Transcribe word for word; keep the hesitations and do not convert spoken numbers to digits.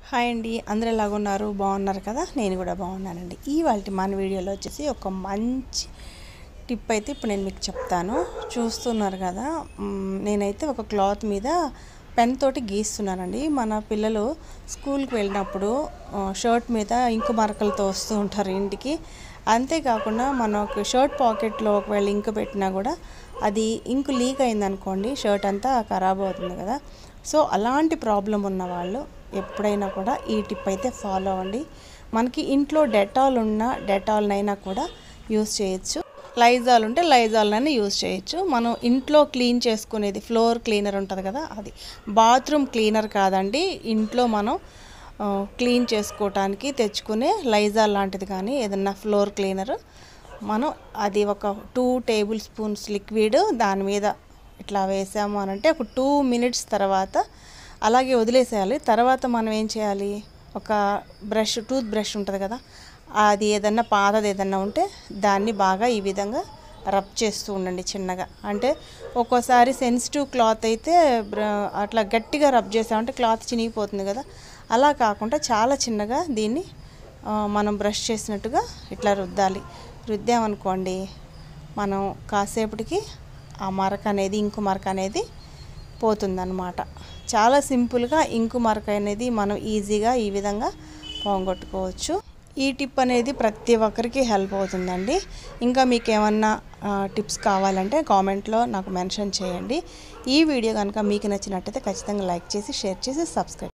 Hi అండి, అందరూ ఎలాగున్నారు? బాగున్నారు కదా? నేను కూడా బాగున్నానండి. ఇవాల్టి మన వీడియోలో వచ్చేసి ఒక మంచి టిప్ అయితే ఇప్పుడు నేను మీకు చెప్తాను. చూస్తున్నారు కదా, నేనైతే ఒక క్లాత్ మీద పెన్ తోటి గీస్తున్నానండి. మన పిల్లలు స్కూల్కి వెళ్ళినప్పుడు షర్ట్ మీద ఇంకు మరకలతో వస్తూ ఉంటారు ఇంటికి. అంతేకాకుండా మనకు షర్ట్ పాకెట్లో ఒకవేళ ఇంకు పెట్టినా కూడా అది ఇంకు లీక్ అయిందనుకోండి, షర్ట్ అంతా ఖరాబ్ అవుతుంది కదా. సో అలాంటి ప్రాబ్లం ఉన్న వాళ్ళు ఎప్పుడైనా కూడా ఈ టిప్ అయితే ఫాలో అవ్వండి. మనకి ఇంట్లో డెటాల్ ఉన్న డెటాల్నైనా కూడా యూస్ చేయొచ్చు, లైజాల్ ఉంటే లైజాల్నైనా యూస్ చేయొచ్చు. మనం ఇంట్లో క్లీన్ చేసుకునేది ఫ్లోర్ క్లీనర్ ఉంటుంది కదా, అది బాత్రూమ్ క్లీనర్ కాదండి. ఇంట్లో మనం క్లీన్ చేసుకోవటానికి తెచ్చుకునే లైజాల్ లాంటిది కానీ ఏదన్నా ఫ్లోర్ క్లీనర్, మనం అది ఒక టూ టేబుల్ స్పూన్స్ లిక్విడ్ దాని మీద ఇట్లా వేసాము అని అంటే ఒక టూ మినిట్స్ తర్వాత అలాగే వదిలేసేయాలి. తర్వాత మనం ఏం చేయాలి, ఒక బ్రష్ టూత్ బ్రష్ ఉంటుంది కదా, అది ఏదన్నా పాతది ఏదన్నా ఉంటే దాన్ని బాగా ఈ విధంగా రబ్ చేస్తూ ఉండండి చిన్నగా. అంటే ఒక్కోసారి సెన్సిటివ్ క్లాత్ అయితే అట్లా గట్టిగా రబ్ చేసామంటే క్లాత్ చినిగిపోతుంది కదా. అలా కాకుండా చాలా చిన్నగా దీన్ని మనం బ్రష్ చేసినట్టుగా ఇట్లా రుద్దాలి. రుద్దామనుకోండి, మనం కాసేపటికి ఆ మరక అనేది ఇంకు మరక అనేది పోతుందన్నమాట. చాలా సింపుల్గా ఇంకు మరక అనేది మనం ఈజీగా ఈ విధంగా పోగొట్టుకోవచ్చు. ఈ టిప్ అనేది ప్రతి ఒక్కరికి హెల్ప్ అవుతుందండి. ఇంకా మీకు ఏమన్నా టిప్స్ కావాలంటే కామెంట్లో నాకు మెన్షన్ చేయండి. ఈ వీడియో కనుక మీకు నచ్చినట్టయితే ఖచ్చితంగా లైక్ చేసి షేర్ చేసి సబ్స్క్రైబ్